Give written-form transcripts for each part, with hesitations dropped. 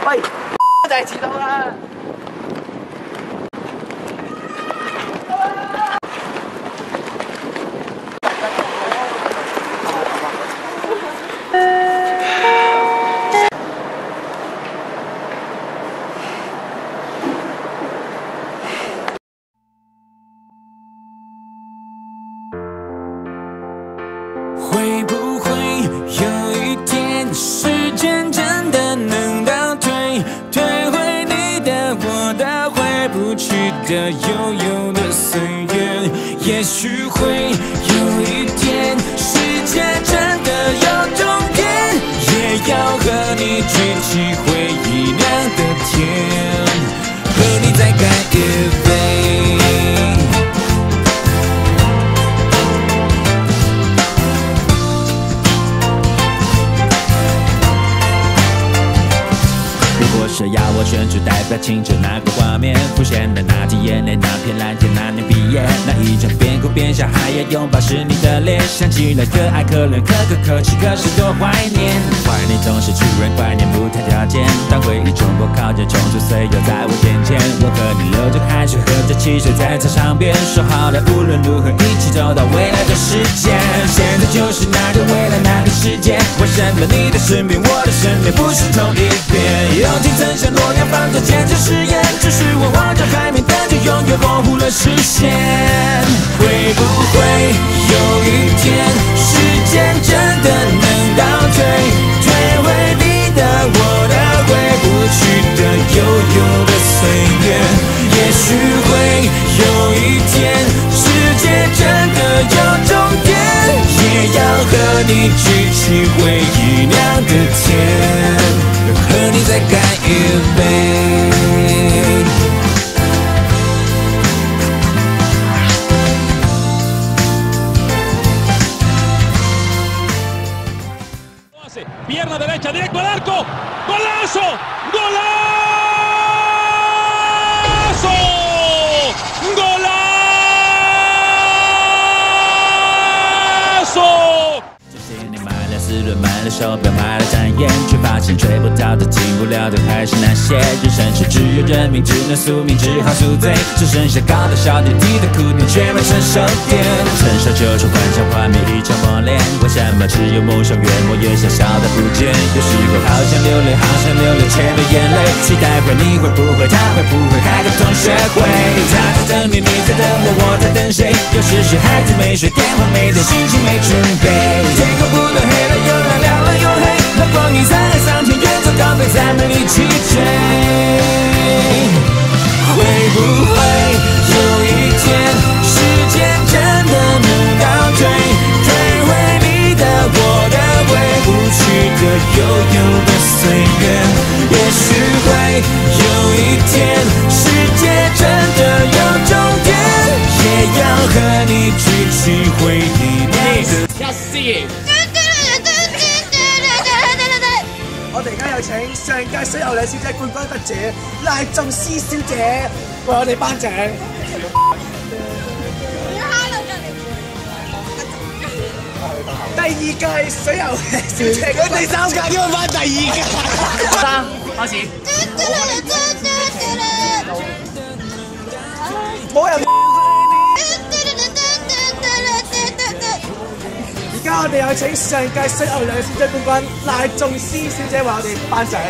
喂，就係遲到啦。 会不会有一天，时间真的能倒退，退回你的、我的、回不去的、悠悠的岁月？也许会有一天，世界真的有终点，也要和你举起回忆亮的天，和你再干一杯。是要我选出代表青春那个画面，浮现的那滴眼泪，那片蓝天，那年毕业，那一场边哭边笑还要拥抱是你的脸，想起了可爱可怜可歌可泣，可是多怀念。怀念总是突然怀念不谈条件，当回忆冲破靠近，冲出岁月在我眼前，我和你流着汗水，喝着汽水在操场边，说好了无论如何一起走到未来的世界。现在就是那个未来那个世界，为什么你的身边我的身边不是同一边？友情曾像诺亚方舟坚持誓言，只是我望着海面，但却永远模糊了视线。会不会有一天，时间真的能倒退，退回你的、我的、回不去的、悠悠的岁月？也许会有一天，世界真的有终点，也要和你举起回忆亮的天。和你再干一杯。 Pierna derecha, directo al arco. ¡Golazo! ¡Golazo! ¡Golazo!四轮买了手表，买了展颜，却发现追不到的、进不了的还是那些。人生是只有认命，只能宿命，只好宿醉。只剩下高的小点，低的苦点，却没成熟点。成熟就是幻想画面一场磨练，为什么只有梦想越磨越小，小的不见？有时候好想流泪，好想流泪，却没眼泪。期待会你会不会，他会不会开个同学会？他在等你，你在等我，我在等谁？有时是孩子没睡，电话没接，心情没准备。天空不断黑了又亮，亮了又黑，那光阴在海桑田，远走高飞，再没力气追。会不会有一天，时间真的能倒退，退回你的、我的、回不去的、悠悠的岁月？也许会有一天，世界真的有终点，也要和你举起回忆亮的。要死！ 我哋而家有請上屆水牛兩小姐冠軍得主賴仲詩小姐為我哋頒獎。第二屆水牛小姐，佢第三屆點解頒第二屆？三開始。冇人。而家我哋有請上屆水牛兩小姐冠軍賴仲詩小姐為我哋頒獎。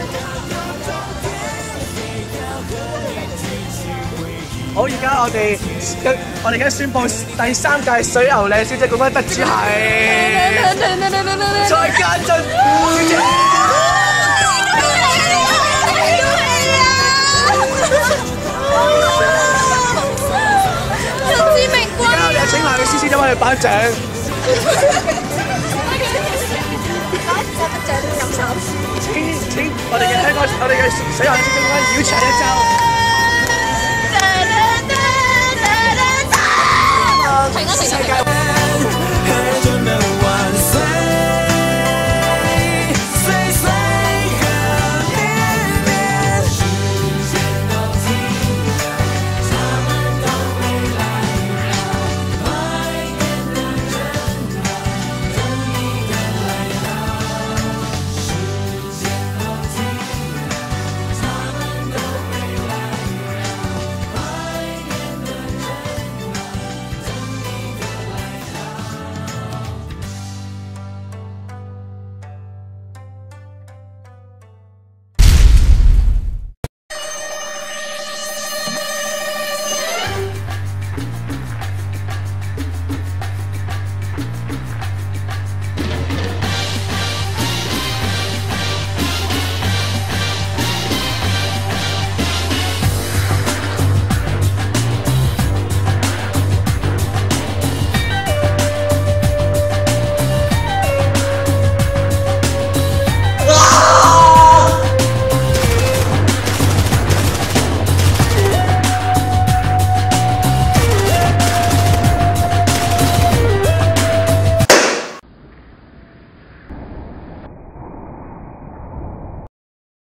好，而家我哋而家宣布第三屆水牛兩小姐冠軍得主係蔡家俊小姐。而家我哋有請賴詩小姐為我哋頒獎。請我哋嘅香港，我哋嘅水牛小姐冠軍繞場一周。